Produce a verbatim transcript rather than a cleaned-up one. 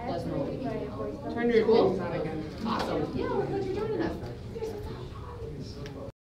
does know what we need. Turn your Cool? things on again. Awesome.